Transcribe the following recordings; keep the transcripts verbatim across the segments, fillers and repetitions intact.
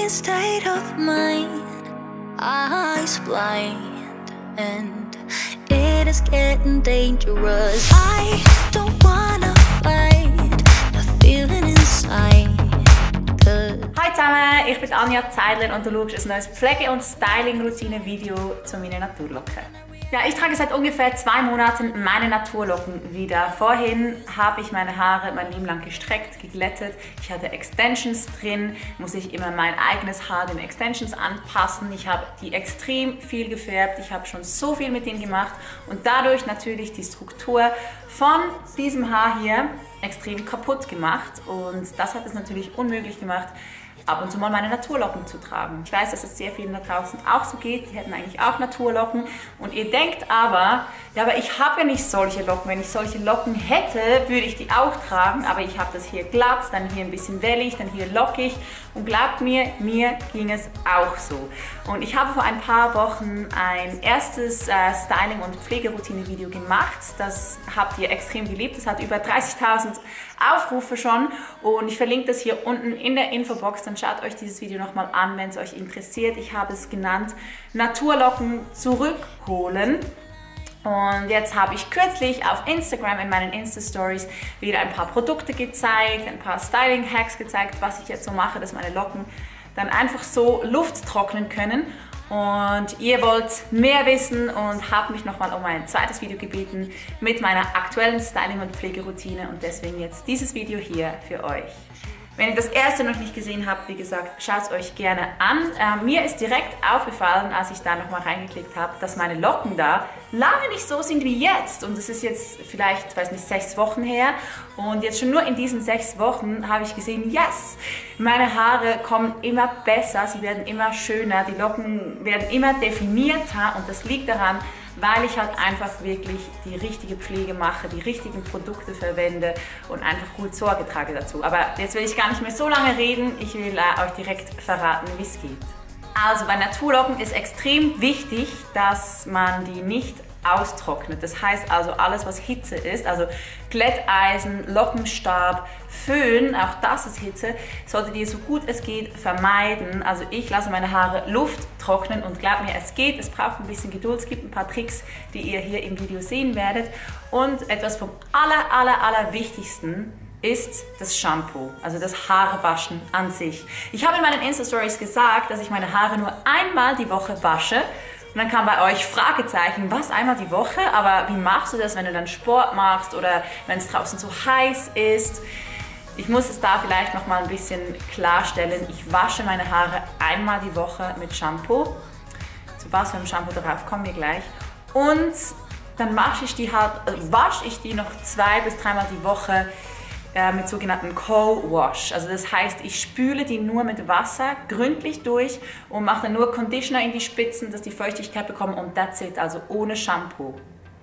broken state of mind, eyes blind, and it is getting dangerous. I don't wanna fight the feeling inside. Hi zusammen, ich bin Anja Zeidler und du schaust ein neues Pflege- und Styling-Routine-Video zu meinen Naturlocken. Ja, ich trage seit ungefähr zwei Monaten meine Naturlocken wieder. Vorhin habe ich meine Haare mein Leben lang gestreckt, geglättet. Ich hatte Extensions drin, muss ich immer mein eigenes Haar den Extensions anpassen. Ich habe die extrem viel gefärbt, ich habe schon so viel mit denen gemacht und dadurch natürlich die Struktur von diesem Haar hier extrem kaputt gemacht. Und das hat es natürlich unmöglich gemacht, ab und zu mal meine Naturlocken zu tragen. Ich weiß, dass es sehr vielen da draußen auch so geht, die hätten eigentlich auch Naturlocken und ihr denkt aber, ja, aber ich habe ja nicht solche Locken. Wenn ich solche Locken hätte, würde ich die auch tragen, aber ich habe das hier glatt, dann hier ein bisschen wellig, dann hier lockig und glaubt mir, mir ging es auch so. Und ich habe vor ein paar Wochen ein erstes äh, Styling- und Pflegeroutine-Video gemacht. Das habt ihr extrem geliebt, das hat über dreißigtausend Aufrufe schon und ich verlinke das hier unten in der Infobox, dann schaut euch dieses Video nochmal an, wenn es euch interessiert. Ich habe es genannt Naturlocken zurückholen. Und jetzt habe ich kürzlich auf Instagram in meinen Insta-Stories wieder ein paar Produkte gezeigt, ein paar Styling-Hacks gezeigt, was ich jetzt so mache, dass meine Locken dann einfach so Luft trocknen können. Und ihr wollt mehr wissen und habt mich nochmal um ein zweites Video gebeten mit meiner aktuellen Styling- und Pflegeroutine und deswegen jetzt dieses Video hier für euch. Wenn ihr das erste noch nicht gesehen habt, wie gesagt, schaut es euch gerne an. Äh, mir ist direkt aufgefallen, als ich da nochmal reingeklickt habe, dass meine Locken da lange nicht so sind wie jetzt. Und es ist jetzt vielleicht, weiß nicht, sechs Wochen her. Und jetzt schon nur in diesen sechs Wochen habe ich gesehen, yes, meine Haare kommen immer besser, sie werden immer schöner, die Locken werden immer definierter und das liegt daran, weil ich halt einfach wirklich die richtige Pflege mache, die richtigen Produkte verwende und einfach gut Sorge trage dazu. Aber jetzt will ich gar nicht mehr so lange reden, ich will äh, euch direkt verraten, wie es geht. Also bei Naturlocken ist extrem wichtig, dass man die nicht austrocknet. Das heißt also alles, was Hitze ist, also Glätteisen, Lockenstab, Föhn, auch das ist Hitze, solltet ihr so gut es geht vermeiden. Also ich lasse meine Haare Luft trocknen und glaubt mir, es geht, es braucht ein bisschen Geduld, es gibt ein paar Tricks, die ihr hier im Video sehen werdet. Und etwas vom aller, aller, aller Wichtigsten ist das Shampoo, also das Haarewaschen an sich. Ich habe in meinen Insta-Stories gesagt, dass ich meine Haare nur einmal die Woche wasche. Und dann kam bei euch Fragezeichen, was, einmal die Woche? Aber wie machst du das, wenn du dann Sport machst oder wenn es draußen so heiß ist? Ich muss es da vielleicht noch mal ein bisschen klarstellen. Ich wasche meine Haare einmal die Woche mit Shampoo. Zu was für einem Shampoo, darauf kommen wir gleich. Und dann wasche ich die, halt, äh, wasche ich die noch zwei bis dreimal die Woche mit sogenannten Co-Wash. Also das heißt, ich spüle die nur mit Wasser gründlich durch und mache dann nur Conditioner in die Spitzen, dass die Feuchtigkeit bekommen und that's it, also ohne Shampoo.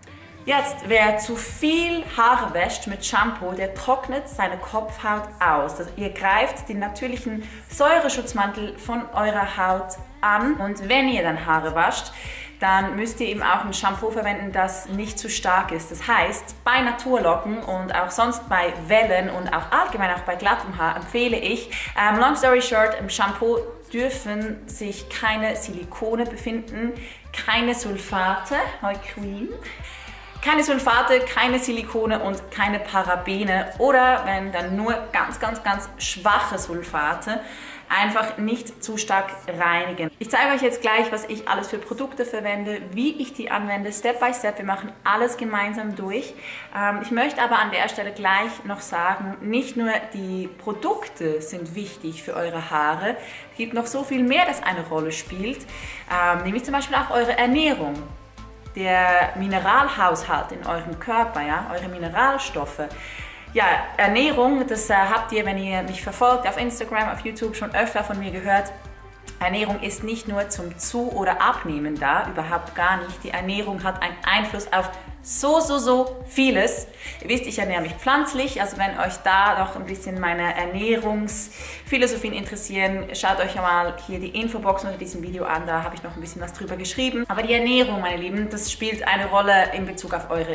Jetzt, wer zu viel Haare wäscht mit Shampoo, der trocknet seine Kopfhaut aus. Also ihr greift den natürlichen Säureschutzmantel von eurer Haut an und wenn ihr dann Haare wascht, dann müsst ihr eben auch ein Shampoo verwenden, das nicht zu stark ist. Das heißt, bei Naturlocken und auch sonst bei Wellen und auch allgemein auch bei glattem Haar empfehle ich, ähm, long story short, im Shampoo dürfen sich keine Silikone befinden, keine Sulfate, hi Queen, keine Sulfate, keine Silikone und keine Parabene oder wenn dann nur ganz, ganz, ganz schwache Sulfate, einfach nicht zu stark reinigen. Ich zeige euch jetzt gleich, was ich alles für Produkte verwende, wie ich die anwende, Step by Step. Wir machen alles gemeinsam durch. Ähm, ich möchte aber an der Stelle gleich noch sagen, nicht nur die Produkte sind wichtig für eure Haare, es gibt noch so viel mehr, das eine Rolle spielt, ähm, nämlich zum Beispiel auch eure Ernährung. Der Mineralhaushalt in eurem Körper, ja, eure Mineralstoffe. Ja, Ernährung, das äh, habt ihr, wenn ihr mich verfolgt auf Instagram, auf YouTube schon öfter von mir gehört. Ernährung ist nicht nur zum Zu- oder Abnehmen da, überhaupt gar nicht. Die Ernährung hat einen Einfluss auf so, so, so vieles. Ihr wisst, ich ernähre mich pflanzlich, also wenn euch da noch ein bisschen meine Ernährungsphilosophien interessieren, schaut euch ja mal hier die Infobox unter diesem Video an, da habe ich noch ein bisschen was drüber geschrieben. Aber die Ernährung, meine Lieben, das spielt eine Rolle in Bezug auf eure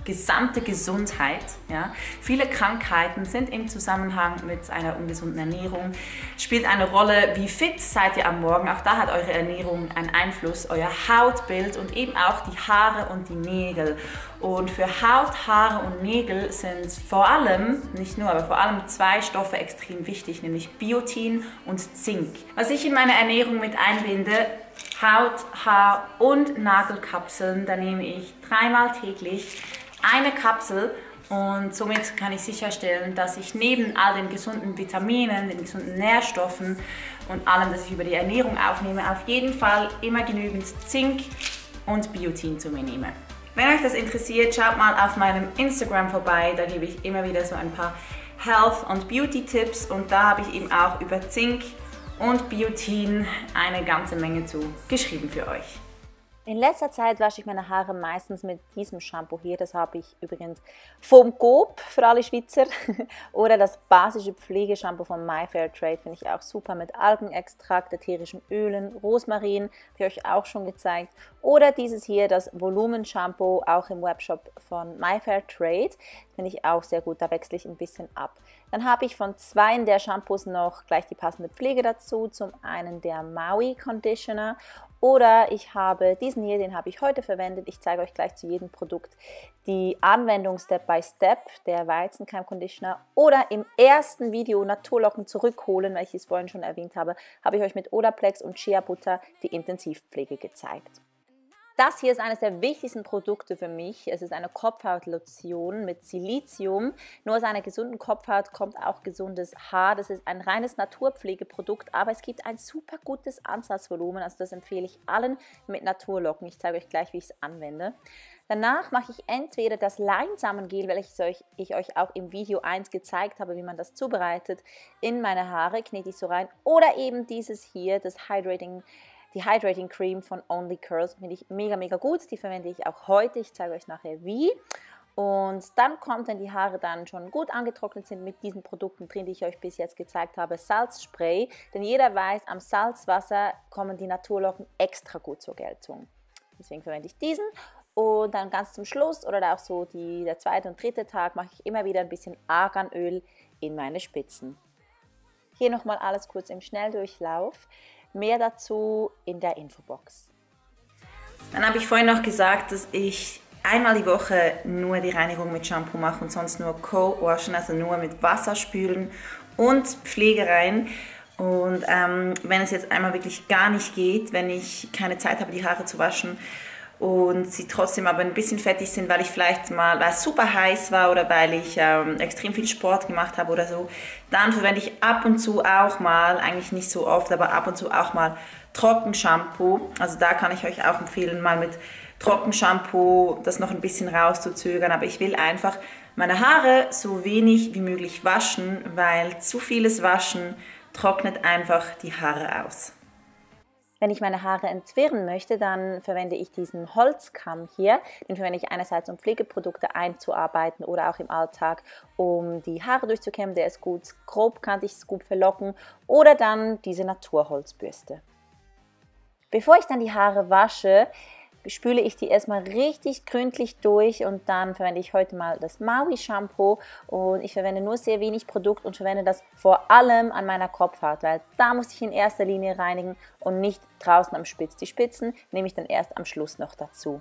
gesamte Gesundheit. Ja. Viele Krankheiten sind im Zusammenhang mit einer ungesunden Ernährung. Spielt eine Rolle, wie fit seid ihr am Morgen. Auch da hat eure Ernährung einen Einfluss, euer Hautbild und eben auch die Haare und die Nägel. Und für Haut, Haare und Nägel sind vor allem, nicht nur, aber vor allem zwei Stoffe extrem wichtig, nämlich Biotin und Zink. Was ich in meine Ernährung mit einbinde, Haut-, Haar- und Nagelkapseln, da nehme ich dreimal täglich eine Kapsel und somit kann ich sicherstellen, dass ich neben all den gesunden Vitaminen, den gesunden Nährstoffen und allem, das ich über die Ernährung aufnehme, auf jeden Fall immer genügend Zink und Biotin zu mir nehme. Wenn euch das interessiert, schaut mal auf meinem Instagram vorbei, da gebe ich immer wieder so ein paar Health- und Beauty-Tipps und da habe ich eben auch über Zink und Biotin eine ganze Menge zu geschrieben für euch. In letzter Zeit wasche ich meine Haare meistens mit diesem Shampoo hier. Das habe ich übrigens vom Coop für alle Schweizer. Oder das basische Pflegeshampoo von MyFairTrade finde ich auch super mit Algenextrakt, ätherischen Ölen, Rosmarin, habe ich euch auch schon gezeigt. Oder dieses hier, das Volumenshampoo, auch im Webshop von MyFairTrade, finde ich auch sehr gut. Da wechsle ich ein bisschen ab. Dann habe ich von zwei der Shampoos noch gleich die passende Pflege dazu. Zum einen der Maui Conditioner. Oder ich habe diesen hier, den habe ich heute verwendet. Ich zeige euch gleich zu jedem Produkt die Anwendung Step by Step, der Weizenkeim Conditioner. Oder im ersten Video Naturlocken zurückholen, weil ich es vorhin schon erwähnt habe, habe ich euch mit Olaplex und Shea Butter die Intensivpflege gezeigt. Das hier ist eines der wichtigsten Produkte für mich. Es ist eine Kopfhautlotion mit Silizium. Nur aus einer gesunden Kopfhaut kommt auch gesundes Haar. Das ist ein reines Naturpflegeprodukt, aber es gibt ein super gutes Ansatzvolumen. Also das empfehle ich allen mit Naturlocken. Ich zeige euch gleich, wie ich es anwende. Danach mache ich entweder das Leinsamengel, welches ich, ich euch auch im Video eins gezeigt habe, wie man das zubereitet, in meine Haare, knete ich so rein. Oder eben dieses hier, das Hydrating Die Hydrating Cream von Only Curls, finde ich mega, mega gut. Die verwende ich auch heute. Ich zeige euch nachher wie. Und dann kommt, wenn die Haare dann schon gut angetrocknet sind mit diesen Produkten drin, die ich euch bis jetzt gezeigt habe, Salzspray. Denn jeder weiß, am Salzwasser kommen die Naturlocken extra gut zur Geltung. Deswegen verwende ich diesen. Und dann ganz zum Schluss oder auch so die, der zweite und dritte Tag mache ich immer wieder ein bisschen Arganöl in meine Spitzen. Hier nochmal alles kurz im Schnelldurchlauf. Mehr dazu in der Infobox. Dann habe ich vorhin noch gesagt, dass ich einmal die Woche nur die Reinigung mit Shampoo mache und sonst nur Co-Waschen, also nur mit Wasser spülen und Pflege rein. Und ähm, wenn es jetzt einmal wirklich gar nicht geht, wenn ich keine Zeit habe, die Haare zu waschen und sie trotzdem aber ein bisschen fettig sind, weil ich vielleicht mal, weil es super heiß war oder weil ich ähm, extrem viel Sport gemacht habe oder so, dann verwende ich ab und zu auch mal, eigentlich nicht so oft, aber ab und zu auch mal Trockenshampoo. Also da kann ich euch auch empfehlen, mal mit Trockenshampoo das noch ein bisschen rauszuzögern, aber ich will einfach meine Haare so wenig wie möglich waschen, weil zu vieles Waschen trocknet einfach die Haare aus. Wenn ich meine Haare entwirren möchte, dann verwende ich diesen Holzkamm hier. Den verwende ich einerseits, um Pflegeprodukte einzuarbeiten oder auch im Alltag, um die Haare durchzukämmen. Der ist gut grobkantig, ist gut verlocken. Oder dann diese Naturholzbürste. Bevor ich dann die Haare wasche, spüle ich die erstmal richtig gründlich durch und dann verwende ich heute mal das Maui Shampoo und ich verwende nur sehr wenig Produkt und verwende das vor allem an meiner Kopfhaut, weil da muss ich in erster Linie reinigen und nicht draußen am Spitz. Die Spitzen nehme ich dann erst am Schluss noch dazu.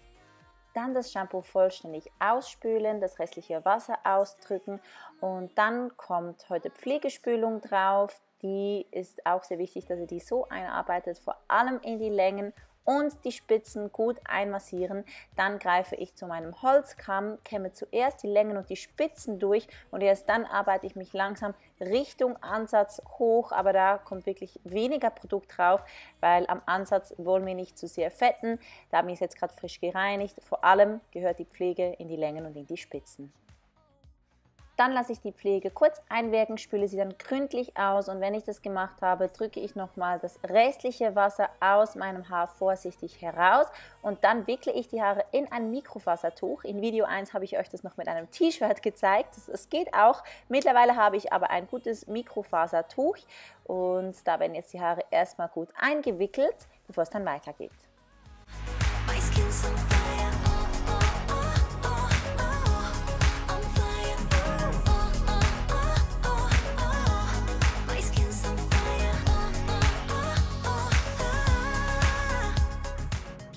Dann das Shampoo vollständig ausspülen, das restliche Wasser ausdrücken und dann kommt heute Pflegespülung drauf. Die ist auch sehr wichtig, dass ihr die so einarbeitet, vor allem in die Längen und die Spitzen gut einmassieren. Dann greife ich zu meinem Holzkamm, kämme zuerst die Längen und die Spitzen durch und erst dann arbeite ich mich langsam Richtung Ansatz hoch, aber da kommt wirklich weniger Produkt drauf, weil am Ansatz wollen wir nicht zu sehr fetten. Da habe ich es jetzt gerade frisch gereinigt. Vor allem gehört die Pflege in die Längen und in die Spitzen. Dann lasse ich die Pflege kurz einwirken, spüle sie dann gründlich aus und wenn ich das gemacht habe, drücke ich nochmal das restliche Wasser aus meinem Haar vorsichtig heraus und dann wickle ich die Haare in ein Mikrofasertuch. In Video eins habe ich euch das noch mit einem T-Shirt gezeigt, es geht auch. Mittlerweile habe ich aber ein gutes Mikrofasertuch und da werden jetzt die Haare erstmal gut eingewickelt, bevor es dann weitergeht.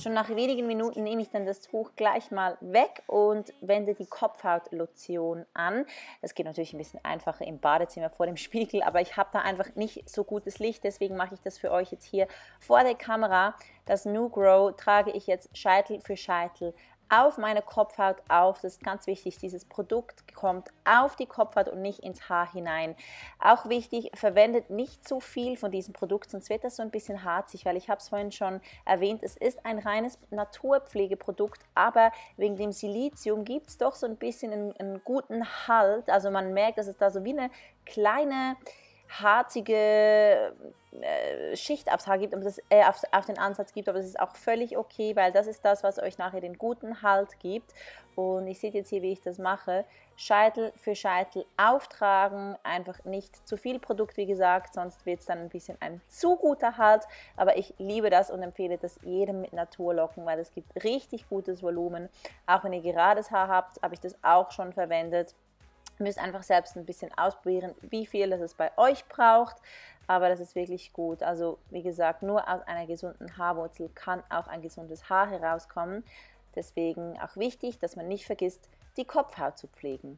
Schon nach wenigen Minuten nehme ich dann das Tuch gleich mal weg und wende die Kopfhautlotion an. Das geht natürlich ein bisschen einfacher im Badezimmer vor dem Spiegel, aber ich habe da einfach nicht so gutes Licht, deswegen mache ich das für euch jetzt hier vor der Kamera. Das New Grow trage ich jetzt Scheitel für Scheitel auf meine Kopfhaut auf. Das ist ganz wichtig, dieses Produkt kommt auf die Kopfhaut und nicht ins Haar hinein. Auch wichtig, verwendet nicht zu viel von diesem Produkt, sonst wird das so ein bisschen harzig, weil ich habe es vorhin schon erwähnt, es ist ein reines Naturpflegeprodukt, aber wegen dem Silizium gibt es doch so ein bisschen einen, einen guten Halt, also man merkt, dass es da so wie eine kleine harzige äh, Schicht aufs Haar gibt, aber das, äh, auf, auf den Ansatz gibt, aber das ist auch völlig okay, weil das ist das, was euch nachher den guten Halt gibt. Und ich sehe jetzt hier, wie ich das mache. Scheitel für Scheitel auftragen, einfach nicht zu viel Produkt, wie gesagt, sonst wird es dann ein bisschen ein zu guter Halt, aber ich liebe das und empfehle das jedem mit Naturlocken, weil es gibt richtig gutes Volumen. Auch wenn ihr gerades Haar habt, habe ich das auch schon verwendet. Ihr müsst einfach selbst ein bisschen ausprobieren, wie viel das es bei euch braucht, aber das ist wirklich gut. Also wie gesagt, nur aus einer gesunden Haarwurzel kann auch ein gesundes Haar herauskommen. Deswegen auch wichtig, dass man nicht vergisst, die Kopfhaut zu pflegen.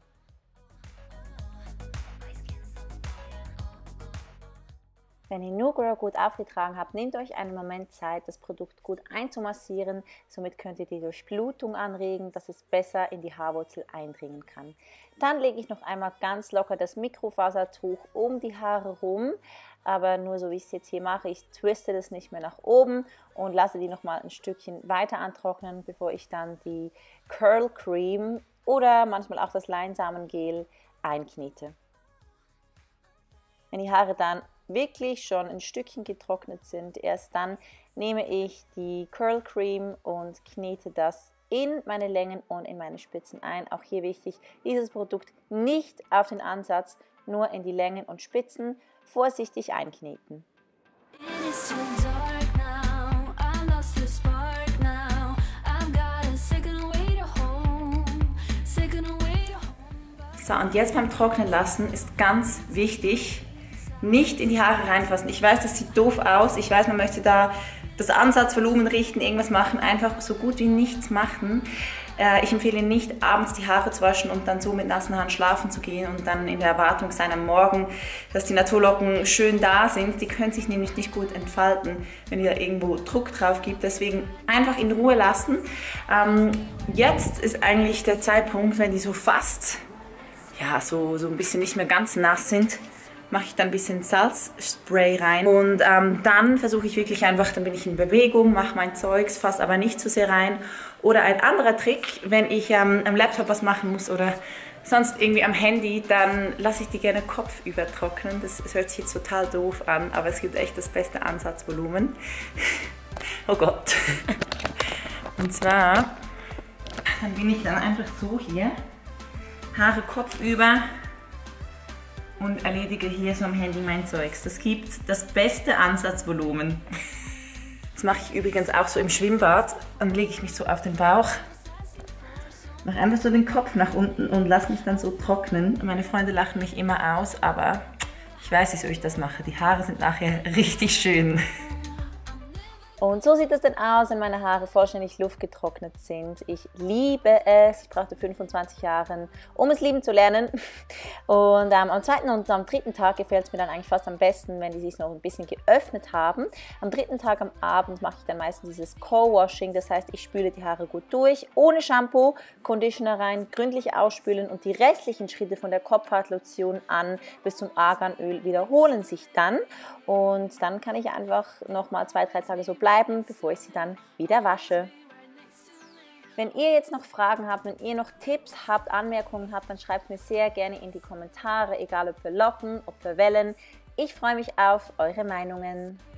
Wenn ihr New Grow gut aufgetragen habt, nehmt euch einen Moment Zeit, das Produkt gut einzumassieren. Somit könnt ihr die Durchblutung anregen, dass es besser in die Haarwurzel eindringen kann. Dann lege ich noch einmal ganz locker das Mikrofasertuch um die Haare rum, aber nur so wie ich es jetzt hier mache. Ich twiste das nicht mehr nach oben und lasse die nochmal ein Stückchen weiter antrocknen, bevor ich dann die Curl Cream oder manchmal auch das Leinsamengel einknete. Wenn die Haare dann wirklich schon ein Stückchen getrocknet sind, erst dann nehme ich die Curl Cream und knete das in meine Längen und in meine Spitzen ein. Auch hier wichtig, dieses Produkt nicht auf den Ansatz, nur in die Längen und Spitzen vorsichtig einkneten. So, und jetzt beim Trocknen lassen ist ganz wichtig, nicht in die Haare reinfassen. Ich weiß, das sieht doof aus. Ich weiß, man möchte da das Ansatzvolumen richten, irgendwas machen, einfach so gut wie nichts machen. Äh, ich empfehle nicht, abends die Haare zu waschen und dann so mit nassen Haaren schlafen zu gehen und dann in der Erwartung sein am Morgen, dass die Naturlocken schön da sind. Die können sich nämlich nicht gut entfalten, wenn ihr da irgendwo Druck drauf gibt. Deswegen einfach in Ruhe lassen. Ähm, jetzt ist eigentlich der Zeitpunkt, wenn die so fast, ja, so, so ein bisschen nicht mehr ganz nass sind, mache ich dann ein bisschen Salzspray rein und ähm, dann versuche ich wirklich einfach, dann bin ich in Bewegung, mache mein Zeugs, fasse aber nicht zu sehr rein. Oder ein anderer Trick, wenn ich ähm, am Laptop was machen muss oder sonst irgendwie am Handy, dann lasse ich die gerne kopfüber trocknen. Das, das hört sich jetzt total doof an, aber es gibt echt das beste Ansatzvolumen. Oh Gott. Und zwar, dann bin ich dann einfach so hier, Haare kopfüber, und erledige hier so am Handy mein Zeugs. Das gibt das beste Ansatzvolumen. Das mache ich übrigens auch so im Schwimmbad. Dann lege ich mich so auf den Bauch, mache einfach so den Kopf nach unten und lasse mich dann so trocknen. Meine Freunde lachen mich immer aus, aber ich weiß, wieso ich das mache. Die Haare sind nachher richtig schön. Und so sieht es dann aus, wenn meine Haare vollständig luftgetrocknet sind. Ich liebe es. Ich brauchte fünfundzwanzig Jahre, um es lieben zu lernen. Und ähm, am zweiten und am dritten Tag gefällt es mir dann eigentlich fast am besten, wenn die sich noch ein bisschen geöffnet haben. Am dritten Tag am Abend mache ich dann meistens dieses Co-Washing. Das heißt, ich spüle die Haare gut durch, ohne Shampoo, Conditioner rein, gründlich ausspülen und die restlichen Schritte von der Kopfhautlotion an bis zum Arganöl wiederholen sich dann. Und dann kann ich einfach noch mal zwei, drei Tage so bleiben, bevor ich sie dann wieder wasche. Wenn ihr jetzt noch Fragen habt, wenn ihr noch Tipps habt, Anmerkungen habt, dann schreibt mir sehr gerne in die Kommentare, egal ob für Locken, ob für Wellen. Ich freue mich auf eure Meinungen.